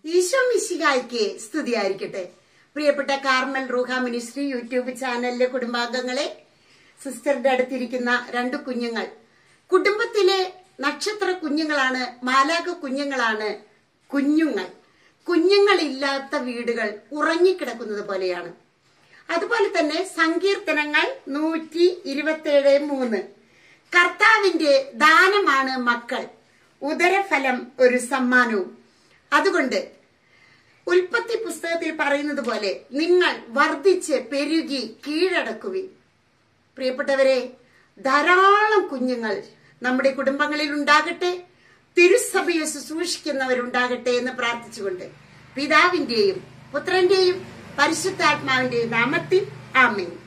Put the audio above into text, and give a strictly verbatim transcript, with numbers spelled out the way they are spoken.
ഈശോ മിശിഹായ്ക്ക് സ്തുതിയായിരിക്കട്ടെ. പ്രിയപ്പെട്ട കാർമൽ റൂഹ മിനിസ്ട്രി യൂട്യൂബ് ചാനലിലെ കുടുംബാംഗങ്ങളെ, സിസ്റ്ററുടെ അടുത്തിരിക്കുന്ന രണ്ടു കുഞ്ഞുങ്ങൾ കുടുംബത്തിലെ നക്ഷത്ര കുഞ്ഞുങ്ങളാണ്, മാലാഖ കുഞ്ഞുങ്ങളാണ്. കുഞ്ഞുങ്ങൾ കുഞ്ഞുങ്ങളില്ലാത്ത വീടുകൾ ഉറങ്ങിക്കിടക്കുന്നത് പോലെയാണ്. അതുപോലെ തന്നെ സങ്കീർത്തനങ്ങൾ നൂറ്റി ഇരുപത്തിയേഴ് മൂന്ന് കർത്താവിന്റെ ദാനമാണ് മക്കൾ, ഉദരഫലം ഒരു സമ്മാനവും. അതുകൊണ്ട് ഉൽപ്പത്തി പുസ്തകത്തിൽ പറയുന്നത് പോലെ നിങ്ങൾ വർദ്ധിച്ച് പെരുകി കീഴടക്കുവിൻ. പ്രിയപ്പെട്ടവരെ, ധാരാളം കുഞ്ഞുങ്ങൾ നമ്മുടെ കുടുംബങ്ങളിൽ ഉണ്ടാകട്ടെ, തിരുസഭയെ ശുശ്രൂഷിക്കുന്നവരുണ്ടാകട്ടെ എന്ന് പ്രാർത്ഥിച്ചുകൊണ്ട് പിതാവിന്റെയും പുത്രന്റെയും പരിശുദ്ധാത്മാവിന്റെയും നാമത്തിൽ ആമേൻ.